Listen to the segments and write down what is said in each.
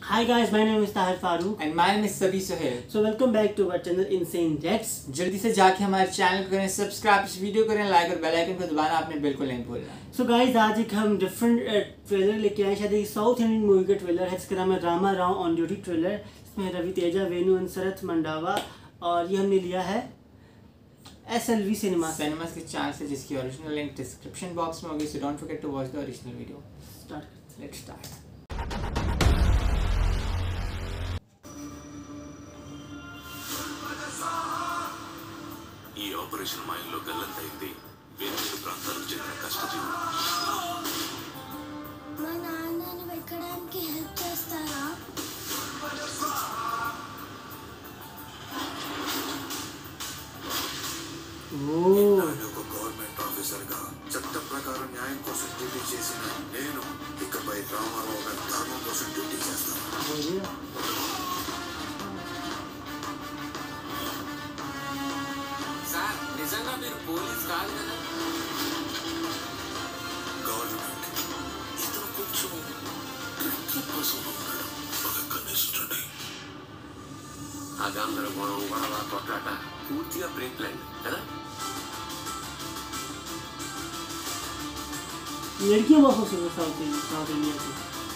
Hi guys, my name is Tahir Farooq and my name is Sabi Sohail. So welcome back to our channel Insane Jets. जल्दी से जाके हमारे channel को करें subscribe, इस video करें लाइक और बेल आइकन को दबाना आपने बिल्कुल नहीं भूलना। So guys, आज एक हम डिफरेंट ट्रेलर लेके आए। शायद एक साउथ इंडियन मूवी का ट्रेलर है जिसका नाम है Rama Rao on duty trailer. इसमें रवि तेजा, वेणु अंसरथ मंडावा और ये हमने लिया है SLV सिनेमास के चैनल से, जिसकी ओरिजिनल लिंक डिस्क्रिप्शन बॉक्स में होगी। So don't forget to watch the original video. Let's start. ఈ ఆపరేషన్ మైన్లో గల్లంతైంది వేర్వేరు ప్రాంతాలకు చెందిన కష్టజీవులు. మా నాన్నని వెక్కడానికి హెల్ప్ చేస్తారా? ఒక గవర్నమెంట్ ఆఫీసర్గా చట్టం ప్రకారం న్యాయం కోసం డ్యూటీ చేసిన నేను ఇకపై రామారావు గారి ధర్మం కోసం డ్యూటీ చేస్తాను. సార్, నిజంగా మీరు పోలీస్ కాదు కదా? గవర్నమెంట్ ఇతను కొంచెం ట్రిక్కీ పర్సన్ ఉన్నాడు. ఒక కనిష్ఠుడి. ఆ గందరగోళం, గొడవ, కొట్లాట పూర్తిగా ప్రీ ప్లాన్ కదా? लड़कियां बहुत खुश हो साउथ इंडिया से।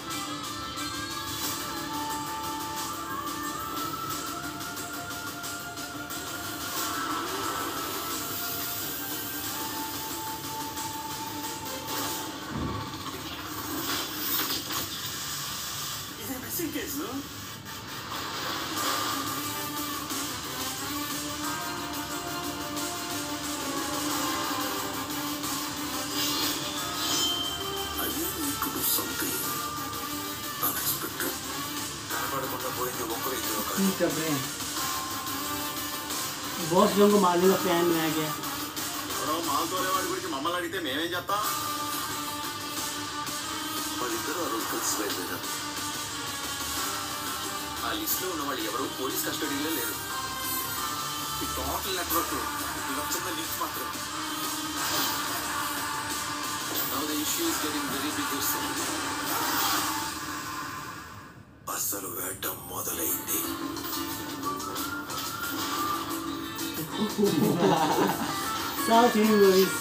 ఇది మిస్సింగ్ కేసు. కనపడకుండా పోయింది ఒక్కరు ఇద్దరు కాదు. कर रहे हैं बॉस लोगों को मारने का प्लान बनाया गया। ఎవరో మాల్ తోలేవాడి గురించి మమ్మల్ని అడిగితే మేమేం చెప్తాం? వాళ్ళిద్దరూ ఆ రోజు కలిసి బయలుదేరారు. ఆ లిస్ట్ లో ఉన్న వాళ్ళు ఎవరు పోలీస్ కస్టడీలో లేరు. ఈ టోటల్ నెట్వర్క్ ఇలా చిన్న లింక్ మాత్రం. Now the issue is getting very big. అసలు వేట మొదలైంది. साउथ इंडियन मूवीज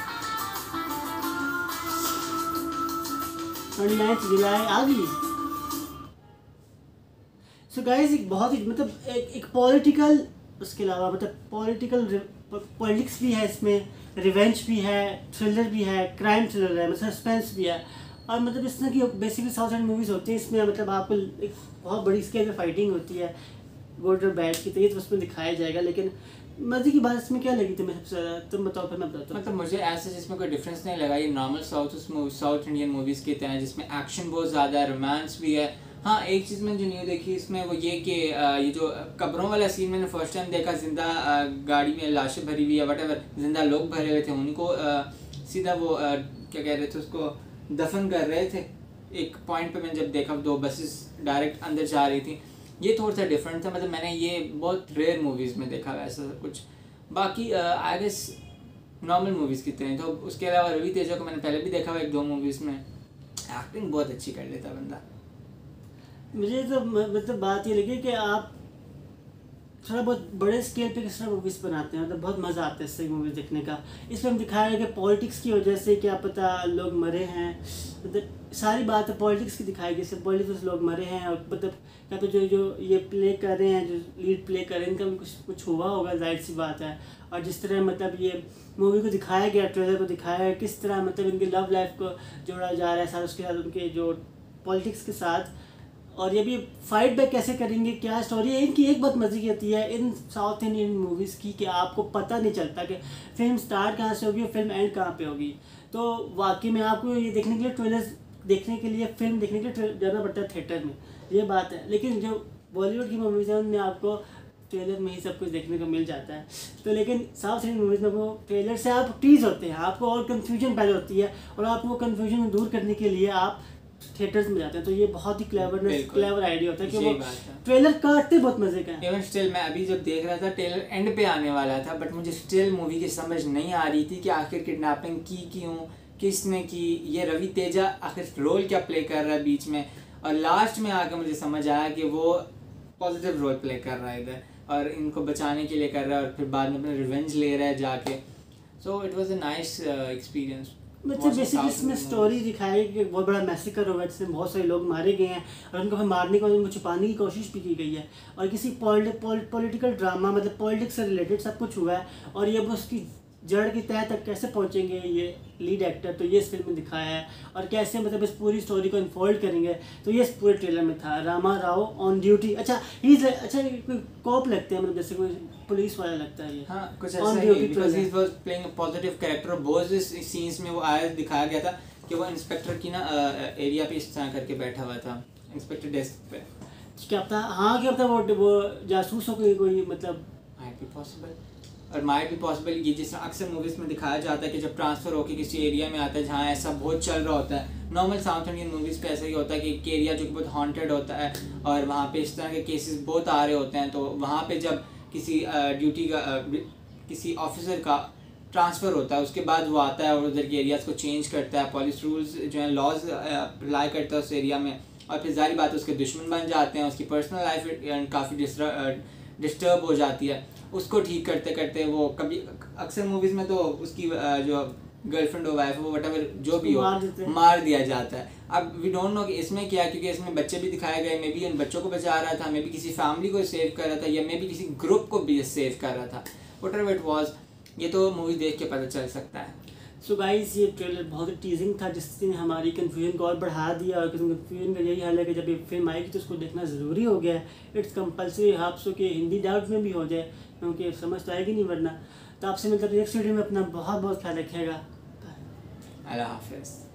और 9 जुलाई आ गई। सो गाइस, एक बहुत ही मतलब एक पॉलिटिकल, उसके अलावा मतलब पॉलिटिक्स भी है इसमें, रिवेंज भी है, थ्रिलर भी है, क्राइम थ्रिलर है, मतलब सस्पेंस भी है। और मतलब इस तरह की बेसिकली साउथ इंडियन मूवीज़ होती है, इसमें मतलब आपको एक बहुत बड़ी स्केल पे फाइटिंग होती है, गुड और बैड की, तो ये तो उसमें दिखाया जाएगा। लेकिन मज़े की बात इसमें क्या लगी तुम्हें सबसे ज़्यादा? तुम बताओ फिर मैं बताता हूँ। मतलब मुझे ऐसे जिसमें कोई डिफरेंस नहीं लगा। ये नॉर्मल साउथ इंडियन मूवीज़ की तरह, जिसमें एक्शन बहुत ज़्यादा है, रोमांस भी है। हाँ, एक चीज़ मैंने जो न्यू देखी इसमें वो ये कि ये जो कब्रों वाला सीन मैंने फर्स्ट टाइम देखा, जिंदा गाड़ी में लाशें भरी हुई है, वटेवर जिंदा लोग भरे हुए थे, उनको सीधा वो क्या कह रहे थे, उसको दफन कर रहे थे। एक पॉइंट पे मैंने जब देखा 2 बसेस डायरेक्ट अंदर जा रही थी, ये थोड़ा सा डिफरेंट था। मतलब मैंने ये बहुत रेयर मूवीज़ में देखा वैसा कुछ। बाकी आई गेस नॉर्मल मूवीज़ की तरह। तो उसके अलावा रवि तेजा को मैंने पहले भी देखा हुआ 1-2 मूवीज़ में, एक्टिंग बहुत अच्छी कर लेता बंदा। मुझे तो मतलब बात ये लगी कि आप थोड़ा बहुत बड़े स्केल पे किस तरह मूवीज़ बनाते हैं, मतलब बहुत मज़ा आता है इससे मूवी देखने का। इसमें हम दिखाया है कि पॉलिटिक्स की वजह से क्या पता लोग मरे हैं, मतलब सारी बात पॉलिटिक्स की दिखाई गई। इससे पॉलिटिक्स लोग मरे हैं और मतलब क्या तो जो ये प्ले कर रहे हैं, जो लीड प्ले कर रहे हैं, इनका भी कुछ हुआ होगा, जाहिर सी बात है। और जिस तरह मतलब ये मूवी को दिखाया गया, ट्रेलर को दिखाया है, किस तरह मतलब इनकी लव लाइफ को जोड़ा जा रहा है साथ, उसके साथ उनके जो पॉलिटिक्स के साथ, और ये भी फाइट बैक कैसे करेंगे, क्या स्टोरी है इनकी। एक बात मज़े की होती है इन साउथ इंडियन मूवीज़ की कि आपको पता नहीं चलता कि फिल्म स्टार्ट कहाँ से होगी और फिल्म एंड कहाँ पे होगी। तो वाकई में आपको ये देखने के लिए ट्रेलर्स देखने के लिए, फिल्म देखने के लिए जाना पड़ता है थिएटर में, ये बात है। लेकिन जो बॉलीवुड की मूवीज़ हैं उनमें आपको ट्रेलर में ही सब कुछ देखने को मिल जाता है। तो लेकिन साउथ इंडियन मूवीज़ में वो ट्रेलर से आप टीज होते हैं, आपको और कन्फ्यूजन पैदा होती है, और आपको वो कन्फ्यूजन दूर करने के लिए आप थिएटर्स में जाते हैं। तो ये बहुत ही क्लेवर आइडिया होता है कि वो ट्रेलर काटते बहुत मजे का है। इवन स्टिल मैं अभी जब देख रहा था ट्रेलर एंड पे आने वाला था, बट मुझे स्टिल मूवी की समझ नहीं आ रही थी कि आखिर किडनैपिंग की क्यों, किसने की, ये रवि तेजा आखिर रोल क्या प्ले कर रहा है बीच में, और लास्ट में आकर मुझे समझ आया कि वो पॉजिटिव रोल प्ले कर रहा है इधर और इनको बचाने के लिए कर रहा है और फिर बाद में अपना रिवेंज ले रहा है जाके। So it was a nice experience. मतलब बेसिकली इसमें स्टोरी दिखाई कि बहुत बड़ा मैसेकर हुआ है जिसमें बहुत सारे लोग मारे गए हैं और उनको फिर मारने के बाद उनको छुपाने की कोशिश भी की गई है और किसी पॉलिटिकल ड्रामा मतलब पॉलिटिक्स से रिलेटेड सब कुछ हुआ है और ये अब उसकी जड़ की तह तक कैसे पहुंचेंगे ये लीड एक्टर, तो ये इस फिल्म में दिखाया है और कैसे मतलब इस पूरी स्टोरी को अनफोल्ड करेंगे, तो ये इस पूरे ट्रेलर में था। रामा राव ऑन ड्यूटी, अच्छा कोई कॉप लगते हैं मतलब जैसे कोई पुलिस वाला लगता है ये। हाँ कुछ ऐसा ही, because he was playing a positive character. बहुत सीन्स में वो आया दिखाया गया था कि वो इंस्पेक्टर की ना एरिया पे इस तरह करके बैठा हुआ था, इंस्पेक्टर डेस्क पे। क्या पता, हाँ क्या पता वो जासूस हो कोई मतलब माइट बी पॉसिबल और माइट भी पॉसिबल ये जिस अक्सर मूवीज़ में दिखाया जाता है कि जब ट्रांसफ़र होकर किसी एरिया में आता है जहाँ ऐसा बहुत चल रहा होता है। नॉर्मल साउथ इंडियन मूवीज़ पे ऐसा ही होता है कि एक एरिया जो कि बहुत हॉन्टेड होता है और वहाँ पे इस तरह के केसेस बहुत आ रहे होते हैं, तो वहाँ पे जब किसी ड्यूटी का किसी ऑफिसर का ट्रांसफ़र होता है उसके बाद वो आता है और उधर के एरियाज़ को चेंज करता है, पॉलिस रूल्स जो हैं लॉज अप्लाई करता है उस एरिया में और फिर जारी बात उसके दुश्मन बन जाते हैं, उसकी पर्सनल लाइफ काफ़ी डिस्टर्ब हो जाती है। उसको ठीक करते करते वो कभी अक्सर मूवीज़ में तो उसकी जो गर्लफ्रेंड हो वाइफ हो वटएवर जो भी हो मार दिया जाता है। अब वी डोंट नो कि इसमें क्या है, क्योंकि इसमें बच्चे भी दिखाए गए, मे बी इन बच्चों को बचा रहा था, मे बी किसी फैमिली को सेव कर रहा था या मे बी किसी ग्रुप को भी सेव कर रहा था, वटएवर इट वाज, ये तो मूवी देख के पता चल सकता है। सो गाइस ये ट्रेलर बहुत टीजिंग था जिसने हमारी कन्फ्यूजन को और बढ़ा दिया और कन्फ्यूजन का यही हाल है कि जब ये फिल्म आएगी तो उसको देखना ज़रूरी हो गया है। इट्स कंपल्सरी, आप सो कि हिंदी डाउट में भी हो जाए क्योंकि समझ तो आएगी नहीं वरना। तो आपसे मतलब नेक्स्ट वीडियो में अपना बहुत बहुत ख्याल रखिएगा। अल्लाह हाफिज़।